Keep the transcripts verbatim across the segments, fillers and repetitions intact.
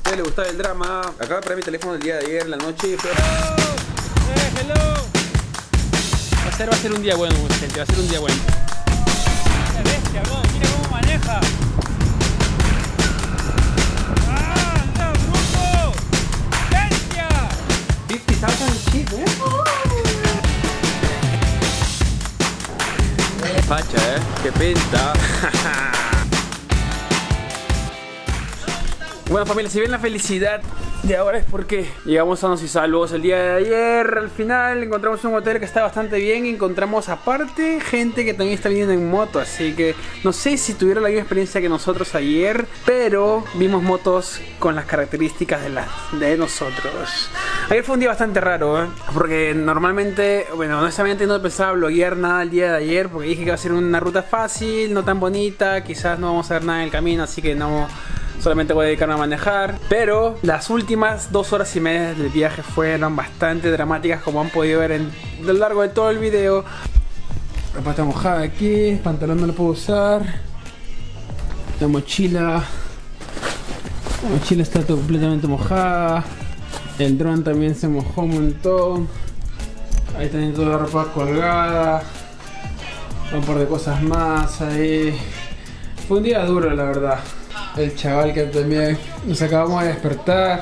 A usted le gustaba el drama. Acabo de perder mi teléfono el día de ayer, en la noche y fue... ¡Hello! ¡Eh, hello! Va a ser, va a ser un día bueno, gente, va a ser un día bueno. ¡Qué bestia, bro! ¡Mira cómo maneja! ¡Ah, anda, bruto! ¡Bestia! cincuenta mil chip, ¿eh? Facha, ¿eh? ¡Qué pinta! Bueno, familia, si ven la felicidad de ahora es porque llegamos sanos y salvos el día de ayer. Al final encontramos un hotel que está bastante bien. Encontramos aparte gente que también está viniendo en moto. Así que no sé si tuvieron la misma experiencia que nosotros ayer, pero vimos motos con las características de, las, de nosotros. Ayer fue un día bastante raro, ¿eh? Porque normalmente, bueno, honestamente no pensaba bloguear nada el día de ayer, porque dije que iba a ser una ruta fácil, no tan bonita. Quizás no vamos a ver nada en el camino, así que no... solamente voy a dedicarme a manejar. Pero las últimas dos horas y media del viaje fueron bastante dramáticas, como han podido ver en, a lo largo de todo el video. La pata mojada aquí, el pantalón no lo puedo usar. La mochila La mochila está todo completamente mojada. El dron también se mojó un montón. Ahí también toda la ropa colgada. Un par de cosas más ahí. Fue un día duro, la verdad. El chaval que también nos acabamos de despertar.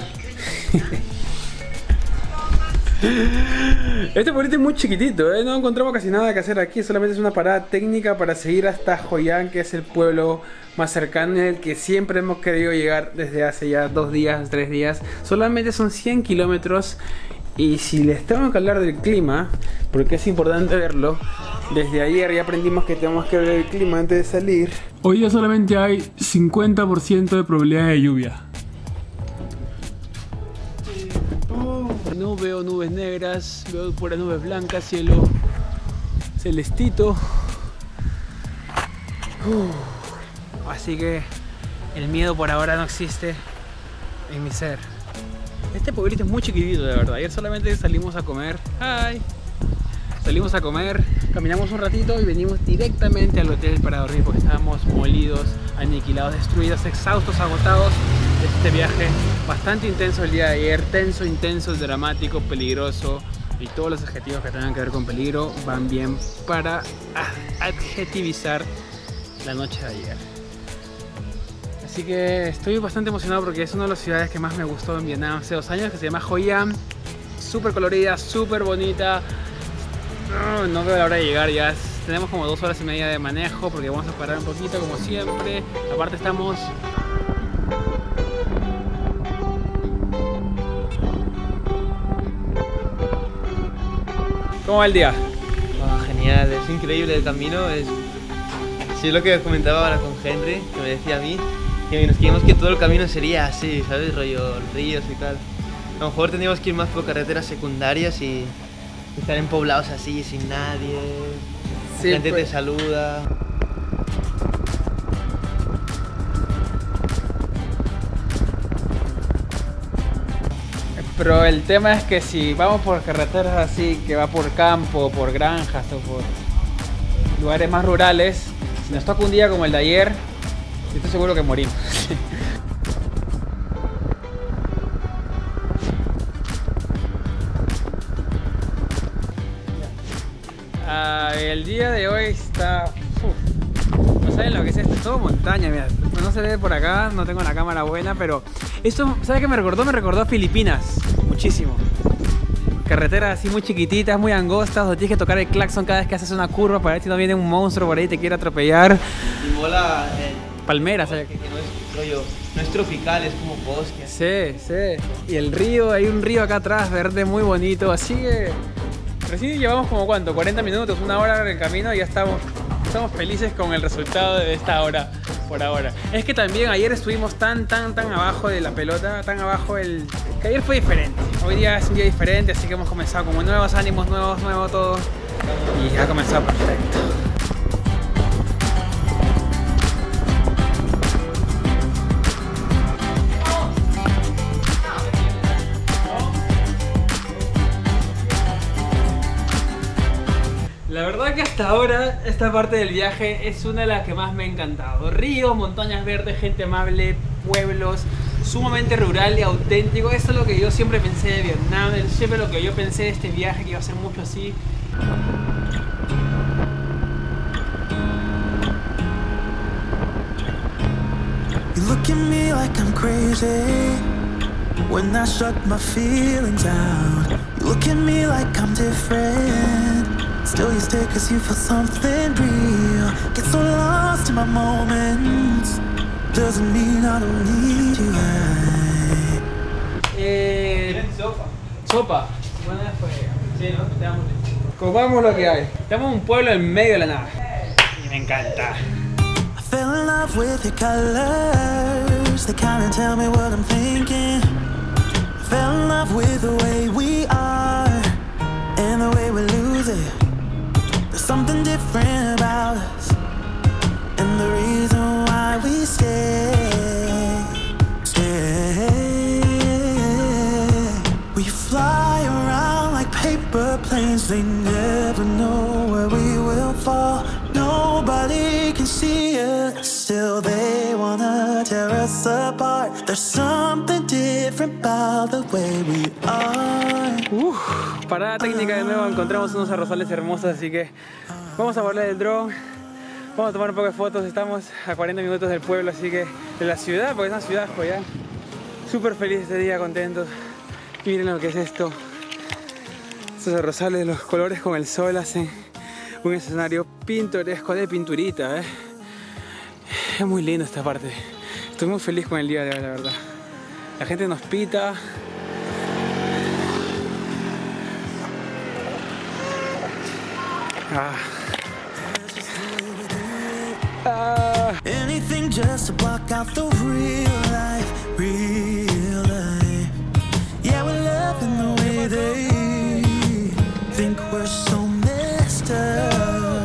Este pueblito es muy chiquitito, ¿eh? No encontramos casi nada que hacer aquí. Solamente es una parada técnica para seguir hasta Hoi An, que es el pueblo más cercano, en el que siempre hemos querido llegar desde hace ya dos días, tres días. Solamente son cien kilómetros. Y si les tengo que hablar del clima, porque es importante verlo, desde ayer ya aprendimos que tenemos que ver el clima antes de salir. Hoy día solamente hay cincuenta por ciento de probabilidad de lluvia. No veo nubes negras, veo puras nubes blancas, cielo celestito. Uh, así que el miedo por ahora no existe en mi ser. Este pueblito es muy chiquitito, de verdad. Ayer solamente salimos a comer. Hi. Salimos a comer, caminamos un ratito y venimos directamente al hotel para dormir, porque estábamos molidos, aniquilados, destruidos, exhaustos, agotados de este viaje bastante intenso el día de ayer. Tenso, intenso, dramático, peligroso, y todos los adjetivos que tengan que ver con peligro van bien para adjetivizar la noche de ayer. Así que estoy bastante emocionado porque es una de las ciudades que más me gustó en Vietnam hace dos años, que se llama Hoi An. Súper colorida, súper bonita. No, no veo la hora de llegar, ya es, tenemos como dos horas y media de manejo porque vamos a parar un poquito como siempre. Aparte estamos... ¿Cómo va el día? Oh, genial, es increíble el camino. Es... Sí, es lo que comentaba ahora con Henry, que me decía a mí, que nos queríamos que todo el camino sería así, ¿sabes? Rollo ríos y tal. A lo mejor tendríamos que ir más por carreteras secundarias y estar en poblados así, sin nadie. Sí, la gente pues... te saluda. Pero el tema es que si vamos por carreteras así, que va por campo, por granjas o por lugares más rurales, si nos toca un día como el de ayer, estoy seguro que morimos. Ah, el día de hoy está... Uf, no saben lo que es esto, es todo montaña, mira. No se ve por acá, no tengo la cámara buena, pero esto, ¿sabes qué me recordó? Me recordó a Filipinas, muchísimo. Carreteras así muy chiquititas, muy angostas, donde tienes que tocar el claxon cada vez que haces una curva para ver si no viene un monstruo por ahí y te quiere atropellar. Y mola... Eh, palmeras, ¿sabes? Que, que no es rollo, no es tropical, es como bosque. Sí, sí. Y el río, hay un río acá atrás, verde, muy bonito, así que... Recién llevamos como cuánto, cuarenta minutos, una hora en el camino y ya estamos, estamos felices con el resultado de esta hora, por ahora. Es que también ayer estuvimos tan, tan, tan abajo de la pelota, tan abajo el... que ayer fue diferente. Hoy día es un día diferente, así que hemos comenzado como nuevos ánimos, nuevos, nuevo todo. Y ha comenzado perfecto. La verdad que hasta ahora esta parte del viaje es una de las que más me ha encantado. Ríos, montañas verdes, gente amable, pueblos sumamente rural y auténtico. Eso es lo que yo siempre pensé de Vietnam, es siempre lo que yo pensé de este viaje, que iba a ser mucho así. You look at me like I'm crazy when I shut my feelings out. You look at me like I'm different, still you stay cause you feel something real. Get so lost in my moments, doesn't mean I don't need you. Eh, sopa. Sopa. Bueno, después. Sí, ¿no? Te damos. Comamos lo que hay. Estamos en un pueblo en medio de la nada. Y me encanta. I fell in love with your colors, they kinda tell me what I'm thinking. I fell in love with the way we are and the way we lose it. There's something different about us and the reason why we stay, stay. We fly around like paper planes, they never know where we will fall. Nobody can see us, still they wanna tear us apart. There's something different about the way we are. Uf, parada técnica de nuevo, encontramos unos arrozales hermosos, así que vamos a volar el dron, vamos a tomar un poco de fotos. Estamos a cuarenta minutos del pueblo, así que de la ciudad, porque es una ciudad joya. Súper feliz este día, contentos. Miren lo que es esto. Estos arrozales, los colores con el sol hacen un escenario pintoresco de pinturita, ¿eh? Es muy lindo esta parte. Estoy muy feliz con el día de hoy, la verdad. La gente nos pita. Ah. Ah. Anything just to block out the real life, real life. Yeah, we're loving the way they think we're so messed up.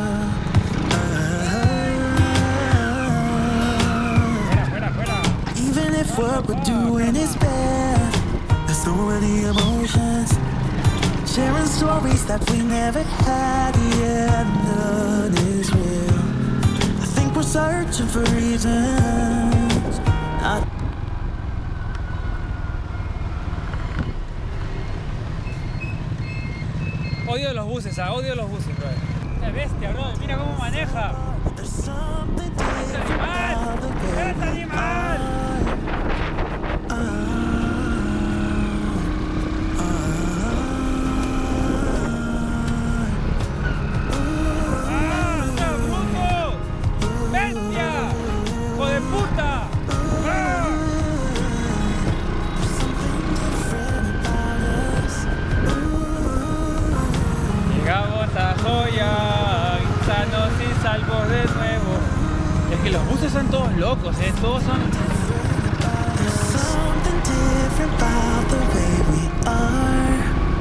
Even if what we're doing is bad, there's so many emotions, sharing stories that we never had. Yeah, none is real. I think we're searching for reasons. Not Odio los buses, ah, odio los buses, bro. Esta bestia, bro, mira cómo maneja. there's something ¡Es different animal! about the way ¡Es animal! ¡Ah, no, bruto! ¡Bestia! ¡Hijo de puta! ¡Ah! Llegamos a Joya, sanos y salvos de nuevo. Es que los buses son todos locos, ¿eh? Todos son... There's something different about the way we are.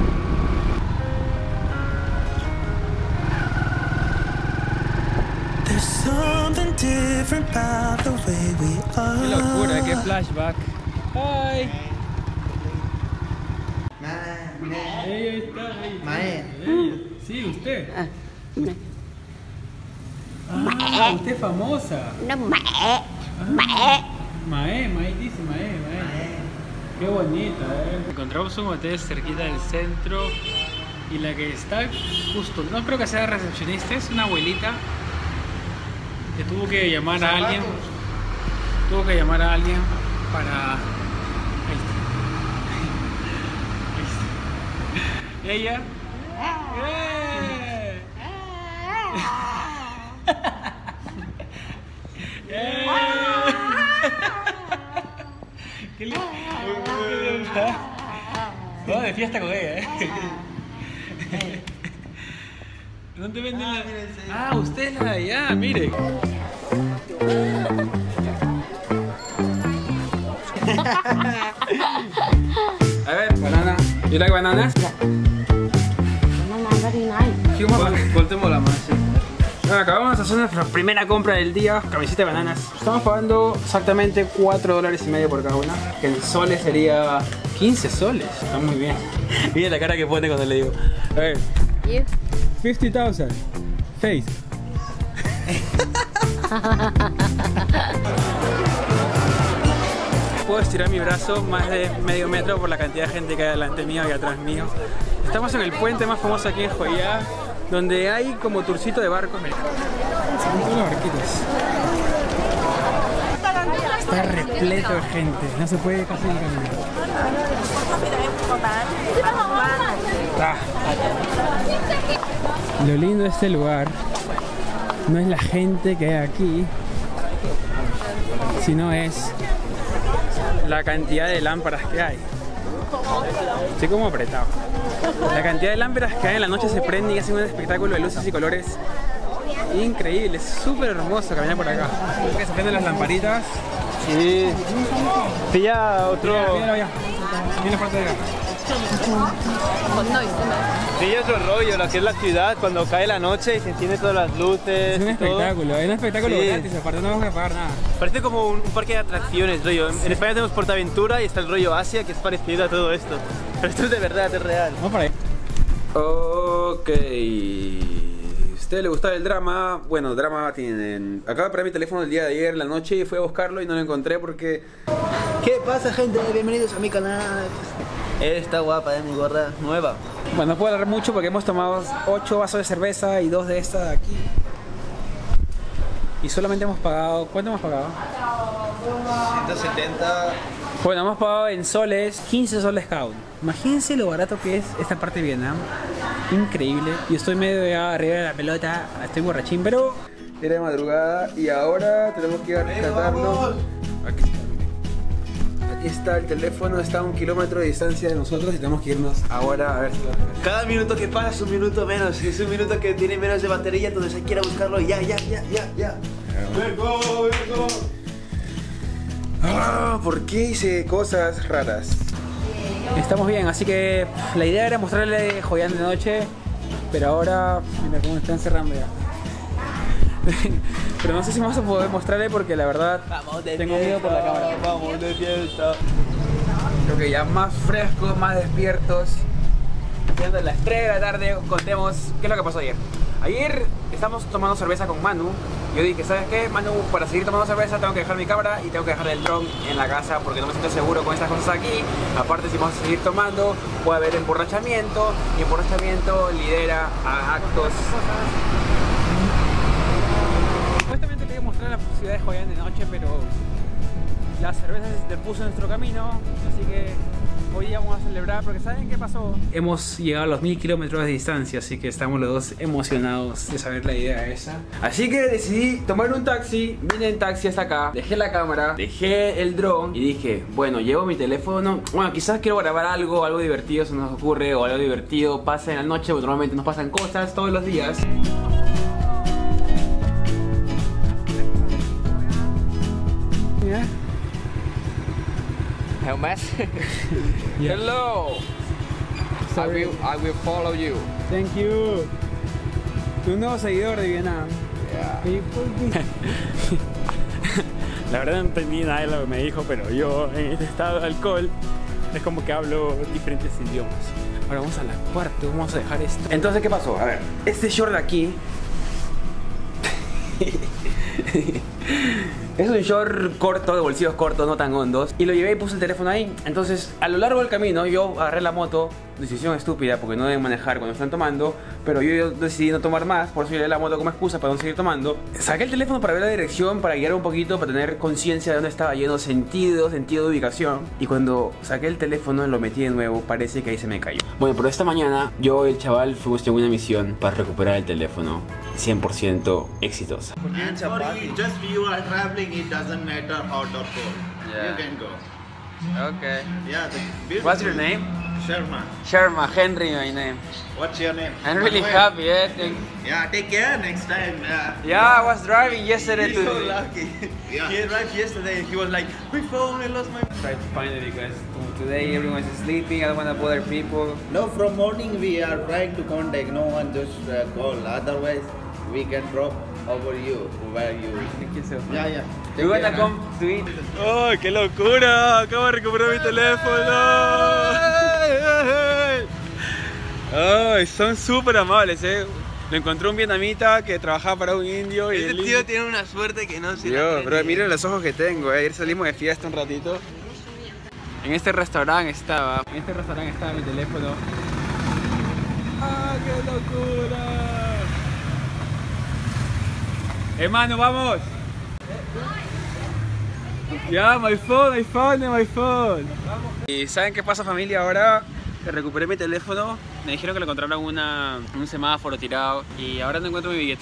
There's something different about the way we are. ¡Qué locura! ¡Qué flashback! ¡Ay! Ahí está, ahí. Mae. Sí, usted. Ah, usted es famosa. Nó mẹ Mẹ. Mae, Mae dice Mae, Mae. Qué bonita, eh. Encontramos un hotel cerquita del centro y la que está justo, no creo que sea recepcionista, es una abuelita que tuvo que llamar a alguien. Tuvo que llamar a alguien para... Ahí está. Ahí está. Ella. ¡Eh! ¡Eh! ¡Qué lindo! Vamos de fiesta con ella, ¿eh? ¿Dónde venden la...? Ah, usted es la de allá, mire. A ver, banana. You like bananas? Banana very nice. Voltemos la más. Bueno, acabamos de hacer nuestra primera compra del día, camiseta de bananas. Estamos pagando exactamente cuatro dólares y medio por cada una, que en soles sería quince soles. Está muy bien. Mira la cara que pone cuando le digo. A ver. You? fifty thousand. Face. puedo estirar mi brazo más de medio metro por la cantidad de gente que hay delante mío y atrás mío. Estamos en el puente más famoso aquí en Hoi An, donde hay como tourcito de barcos. Mira, son todos los barquitos. Está repleto de gente, no se puede casi ni caminar. Ah. Lo lindo de este lugar no es la gente que hay aquí, sino es la cantidad de lámparas que hay. Estoy como apretado. La cantidad de lámparas que hay en la noche se prenden y hacen un espectáculo de luces y colores increíble. Es súper hermoso caminar por acá. Se prenden las lamparitas. Sí. Pilla otro. Mira, mira, mira parte de acá. Pilla otro rollo, lo que es la ciudad cuando cae la noche y se encienden todas las luces. Es un espectáculo, todo. Es un espectáculo Sí. gratis, aparte no vamos a pagar nada. Parece como un, un parque de atracciones, rollo. En, en España tenemos Portaventura y está el rollo Asia, que es parecido a todo esto. Pero esto es de verdad, es real. Vamos para ahí. Ok. ¿A usted le gustaba el drama? Bueno, drama tienen. Acabo de perder mi teléfono el día de ayer, en la noche, y fui a buscarlo y no lo encontré porque... ¿Qué pasa, gente? Bienvenidos a mi canal. Está guapa, ¿eh? Mi gorra nueva. Bueno, no puedo hablar mucho porque hemos tomado ocho vasos de cerveza y dos de esta de aquí. Y solamente hemos pagado... ¿Cuánto hemos pagado? ciento setenta. Bueno, hemos pagado en soles, quince soles cada uno. Imagínense lo barato que es esta parte de Vietnam. Increíble. Yo estoy medio ya arriba de la pelota, estoy borrachín, pero... Era de madrugada y ahora tenemos que ir a rescatarlo. Aquí está. Aquí está el teléfono, está a un kilómetro de distancia de nosotros y tenemos que irnos ahora a ver si lo rescatamos. Cada minuto que pasa es un minuto menos. Y es un minuto que tiene menos de batería, entonces hay que ir a buscarlo ya, ya, ya, ya, ya. ¡Vengo, vengo! Ah, ¿por qué hice cosas raras? Estamos bien, así que pff, la idea era mostrarle Hoi An de noche, pero ahora, mira cómo están cerrando ya. Pero no sé si vamos a poder mostrarle porque la verdad tengo miedo por la cámara. Vamos de fiesta. Creo que ya más frescos, más despiertos. Siendo las tres de la tarde, contemos qué es lo que pasó ayer. Ayer estamos tomando cerveza con Manu. Yo dije, ¿sabes qué, Manu? Para seguir tomando cerveza tengo que dejar mi cámara y tengo que dejar el dron en la casa porque no me siento seguro con estas cosas aquí. Aparte, si vamos a seguir tomando, puede haber emborrachamiento y emborrachamiento lidera a actos. Supuestamente quería mostrar la ciudad de Hoi An de noche, pero la cerveza se interpuso en nuestro camino, así que hoy día vamos a celebrar porque ¿saben qué pasó? Hemos llegado a los mil kilómetros de distancia, así que estamos los dos emocionados de saber la idea esa. Así que decidí tomar un taxi, vine en taxi hasta acá, dejé la cámara, dejé el dron y dije, bueno, llevo mi teléfono, bueno, quizás quiero grabar algo, algo divertido se nos ocurre o algo divertido pasa en la noche, porque normalmente nos pasan cosas todos los días. Yeah. Hello, Matt. Yeah. Hello. I will, I will follow you. Thank you. Tu nuevo seguidor de Vietnam. Yeah. ¿Y por qué? La verdad no entendí nada de lo que me dijo, pero yo en este estado de alcohol es como que hablo diferentes idiomas. Ahora vamos a la cuarta, vamos a dejar esto. Entonces, ¿qué pasó? A ver, este short de aquí es un short corto, de bolsillos cortos, no tan hondos. Y lo llevé y puse el teléfono ahí. Entonces, a lo largo del camino, yo agarré la moto. Decisión estúpida, porque no deben manejar cuando están tomando. Pero yo decidí no tomar más, por eso llevé la moto como excusa para no seguir tomando. Saqué el teléfono para ver la dirección, para guiar un poquito, para tener conciencia de dónde estaba yendo, sentido, sentido de ubicación. Y cuando saqué el teléfono, lo metí de nuevo, parece que ahí se me cayó. Bueno, pero esta mañana, yo y el chaval fuimos en una misión para recuperar el teléfono. cien por ciento exitosa. And sorry, just you are traveling, it doesn't matter hot or cold. Yeah. You can go. Okay. Yeah, the beautiful. What's your name? Sharma. Sharma, Henry, my name. What's your name? I'm really Manuel. happy, eh? Thank- Yeah, take care next time. Yeah. Yeah, I was driving yesterday He's so to. lucky. Yeah. He arrived yesterday and he was like, my phone, I lost my phone. Try to find it because today everyone's sleeping. I don't want to bother people. No, from morning we are trying to contact. No one just uh, call. Otherwise, we can drop over you where you. Thank you so much. Yeah, yeah. You Take wanna care, come to eat? ¡Oh, qué locura! Acabo de recuperar mi teléfono. ¡Ay! Son súper amables, eh. Lo encontré un vietnamita que trabajaba para un indio y Este el tío indio... tiene una suerte que no se la Yo, cree bro, ni- miren los ojos que tengo, eh. Ayer salimos de fiesta un ratito En este restaurante estaba, en este restaurante estaba mi teléfono. ¡Ah, qué locura! Hermano, vamos. Ya, my phone, my phone, my phone. ¿Y saben qué pasa, familia? Ahora recuperé mi teléfono. Me dijeron que lo encontraron una, un semáforo tirado y ahora no encuentro mi billete.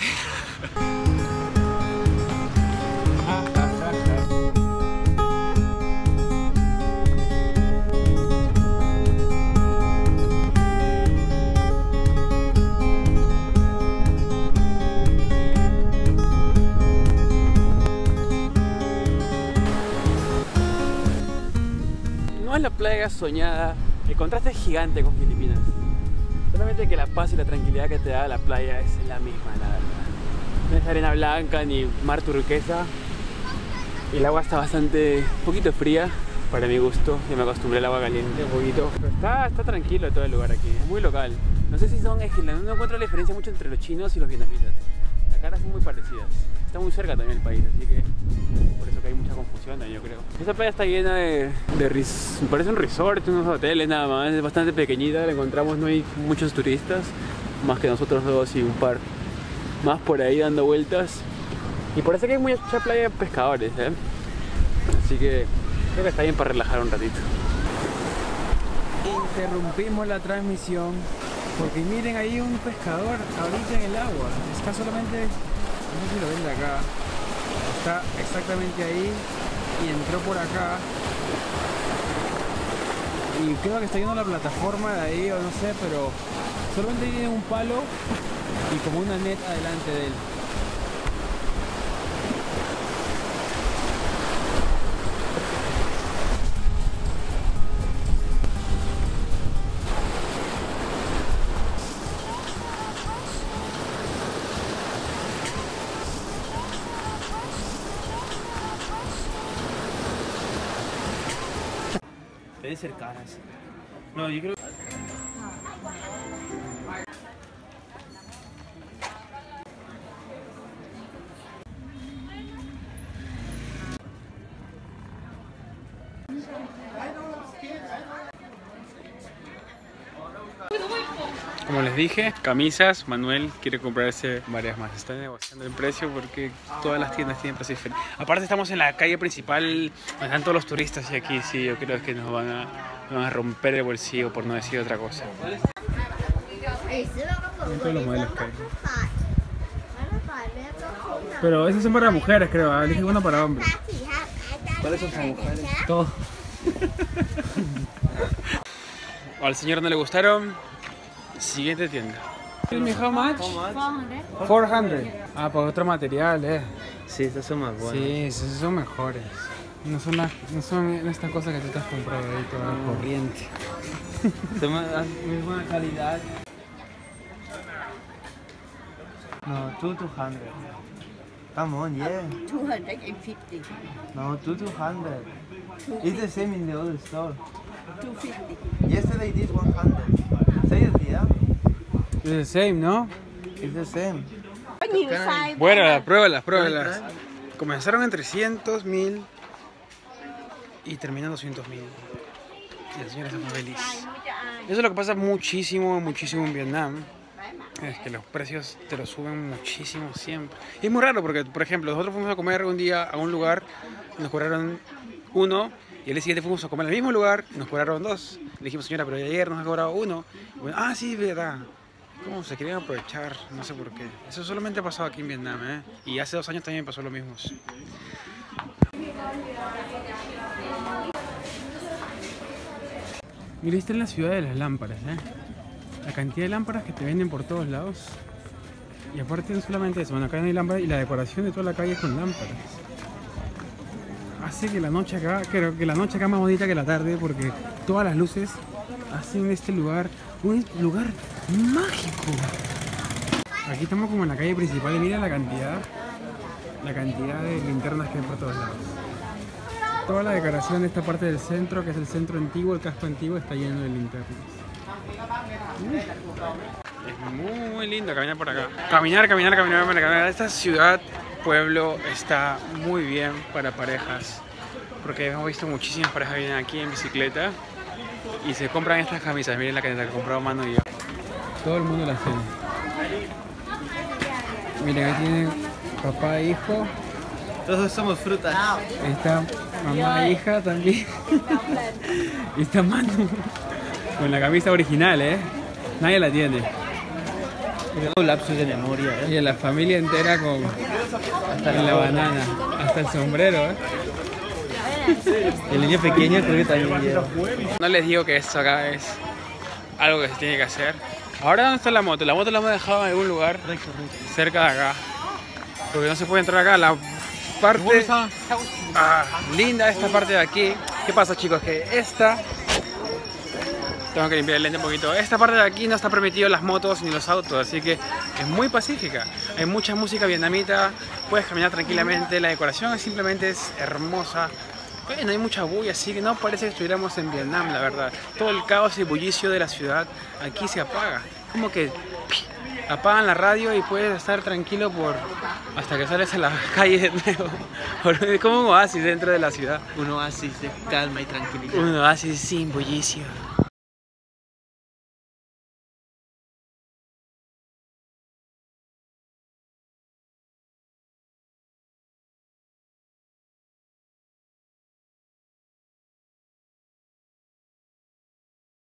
No es la playa soñada, el contraste es gigante con Filipinas. Solamente que la paz y la tranquilidad que te da la playa es la misma, la verdad. No es arena blanca ni mar turquesa. El agua está bastante, un poquito fría para mi gusto. Ya me acostumbré al agua caliente un poquito. Pero está, está tranquilo todo el lugar aquí, es muy local. No sé si son, es que no encuentro la diferencia mucho entre los chinos y los vietnamitas. Las caras son muy parecidas. Está muy cerca también el país, así que por eso que hay mucha confusión ahí, yo creo. Esta playa está llena de, de ris, parece un resort, unos hoteles nada más. Es bastante pequeñita, la encontramos, no hay muchos turistas, más que nosotros dos y un par más por ahí dando vueltas. Y parece que hay mucha playa de pescadores, ¿eh? Así que creo que está bien para relajar un ratito. Interrumpimos la transmisión porque miren ahí un pescador ahorita en el agua. Está solamente, no sé si lo ven de acá, está exactamente ahí y entró por acá. Y creo que está yendo a la plataforma de ahí o no sé, pero solamente tiene un palo y como una net adelante de él. Deben ser caras. No, yo creo. Como les dije, camisas, Manuel quiere comprarse varias más. Está negociando el precio porque todas las tiendas tienen precios diferentes. Aparte estamos en la calle principal donde están todos los turistas y aquí sí, yo creo que nos van a, nos van a romper el bolsillo por no decir otra cosa. Son todos los modelos que hay. Pero esos son para mujeres, creo. Elige uno para hombres. ¿Cuáles son para mujeres? Todos. Al señor no le gustaron. Siguiente tienda. How much? cuatrocientos. Ah, pues otro material, eh. Sí, estas son más buenas. Sí, esos son mejores. No son, las, no son estas cosas que tú te has comprado ahí toda no. corriente. Son más, muy buena calidad. No, two two hundred. Come on, yeah. two hundred fifty. No, two two hundred. It's the same in the other store. two fifty. Yesterday it is one hundred. Say it, yeah. It's the same, ¿no? It's the same. Bueno, pruébalas, pruébalas. Comenzaron en trescientos mil y terminan doscientos mil. Y la señora está muy feliz. Eso es lo que pasa muchísimo, muchísimo en Vietnam. Es que los precios te los suben muchísimo siempre. Y es muy raro porque, por ejemplo, nosotros fuimos a comer un día a un lugar, nos cobraron uno, y el día siguiente fuimos a comer al mismo lugar y nos cobraron dos. Le dijimos, señora, pero ayer nos ha cobrado uno. Y bueno, ah, sí, es verdad. ¿Cómo se querían aprovechar? No sé por qué. Eso solamente ha pasado aquí en Vietnam, ¿eh? Y hace dos años también pasó lo mismo. Mira, esta es la ciudad de las lámparas, ¿eh? La cantidad de lámparas que te venden por todos lados. Y aparte no solamente eso, bueno, acá no hay lámparas y la decoración de toda la calle es con lámparas. Hace que la noche acá, creo que la noche acá es más bonita que la tarde porque todas las luces hacen de este lugar un lugar mágico. Aquí estamos como en la calle principal y mira la cantidad, la cantidad de linternas que hay por todos lados. Toda la decoración de esta parte del centro, que es el centro antiguo, el casco antiguo, está lleno de linternas. Es muy lindo caminar por acá. Caminar, caminar, caminar, caminar. Esta ciudad, pueblo, está muy bien para parejas porque hemos visto muchísimas parejas que vienen aquí en bicicleta y se compran estas camisas. Miren la que he comprado Manu y yo. Todo el mundo las tiene. Miren, ahí tienen papá e hijo. Todos somos frutas. Ahí está mamá e hija también. Y está Manu con la camisa original, ¿eh? Nadie la tiene. Tengo lapsus de memoria, ¿eh? Y la familia entera con hasta la banana, hasta el sombrero, ¿eh? El niño pequeño creo que también lleva. No les digo que esto acá es algo que se tiene que hacer. Ahora, ¿dónde está la moto? La moto la hemos dejado en algún lugar cerca de acá. Porque no se puede entrar acá. La parte ah, linda, esta parte de aquí. ¿Qué pasa, chicos? Que esta... Tengo que limpiar el lente un poquito. Esta parte de aquí no está permitido las motos ni los autos, así que es muy pacífica. Hay mucha música vietnamita, puedes caminar tranquilamente, la decoración simplemente es hermosa. No hay mucha bulla, así que no parece que estuviéramos en Vietnam, la verdad. Todo el caos y bullicio de la ciudad aquí se apaga. Como que apagan la radio y puedes estar tranquilo por hasta que sales a la calle de nuevo. Es como un oasis dentro de la ciudad. Un oasis de calma y tranquilidad. Un oasis sin bullicio.